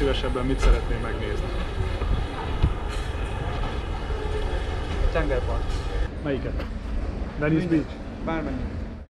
legszívesebben mit szeretnél megnézni? Tengerpart. Melyiket? Venice Beach? Bármennyi.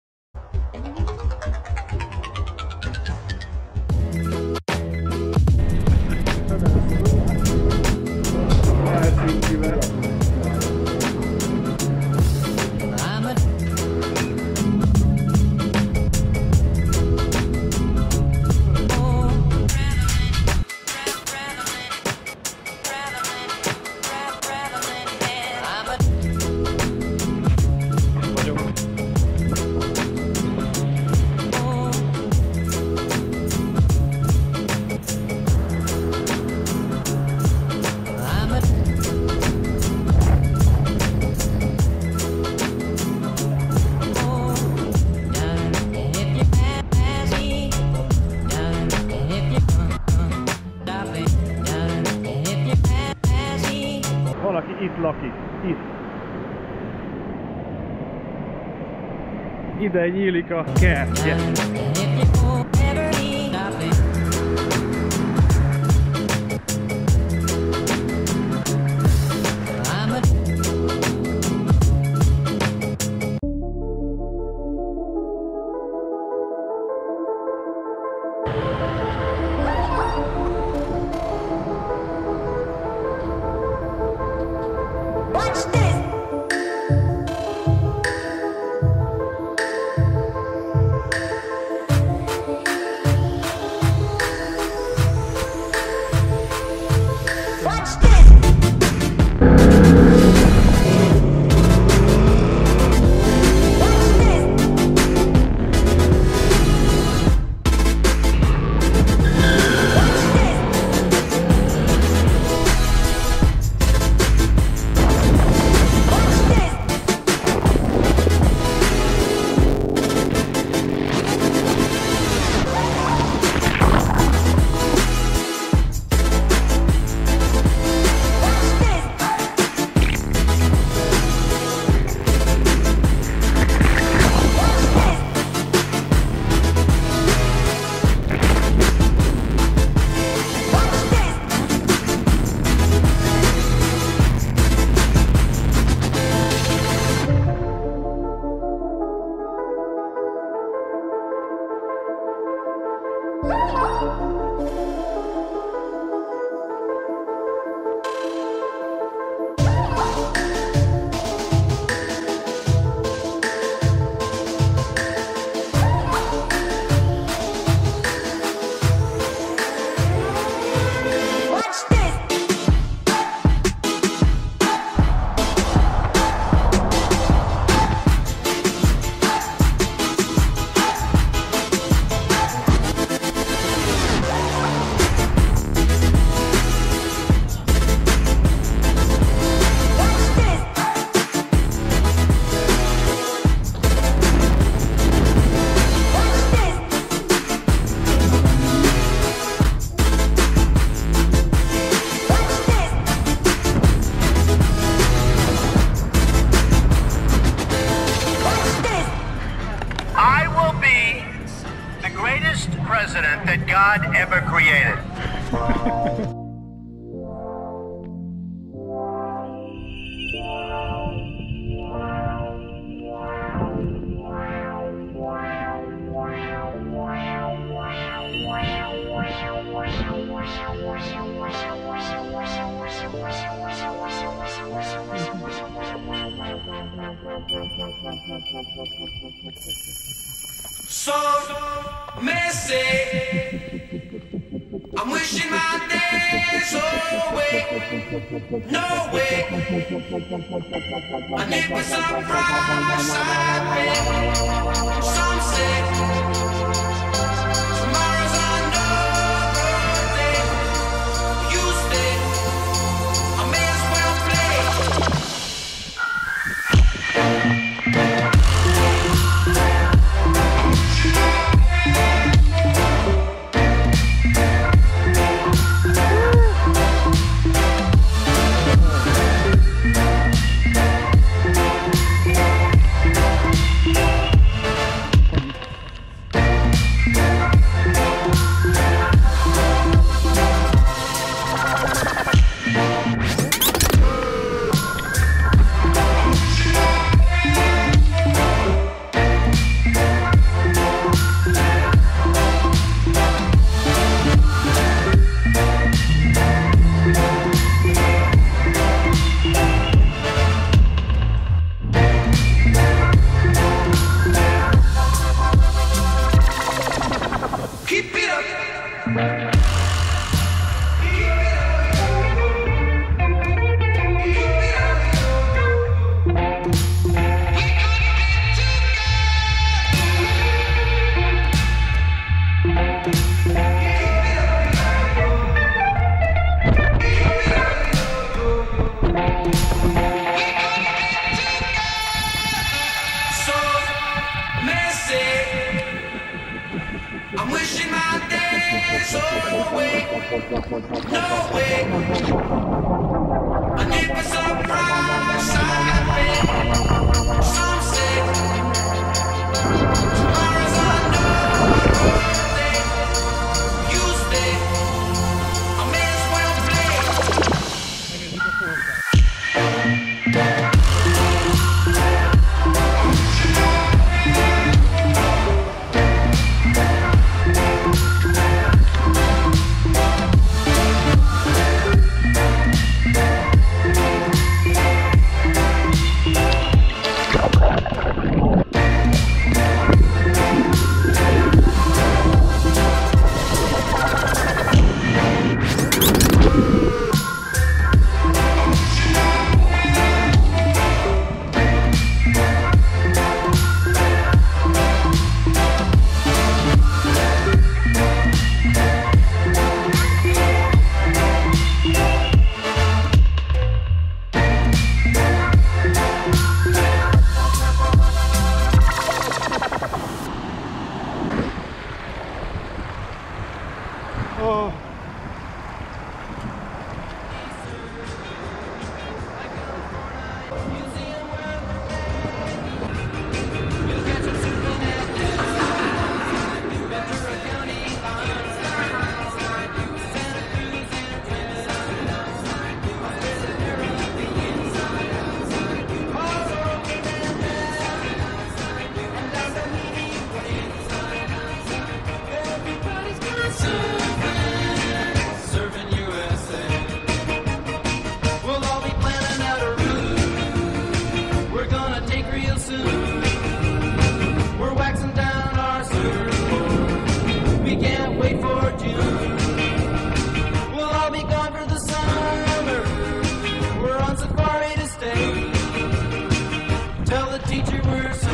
Valaki itt lakik. Itt. Ide nyílik a kertje. President that God ever created. Some may say I'm wishing my days away. No way. I need me some promise I made. Some say tomorrow's another day. You stay, I may as well play. I'm wishing my days away. No way. And if it's a price I pay, some say tomorrow's another day. You stay, I may as well play. Oh. Serving USA. We'll all be planning out a route we're gonna take real soon. We're waxing down our surfboard. We can't wait for June. We'll all be gone for the summer. We're on safari to stay. Tell the teacher we're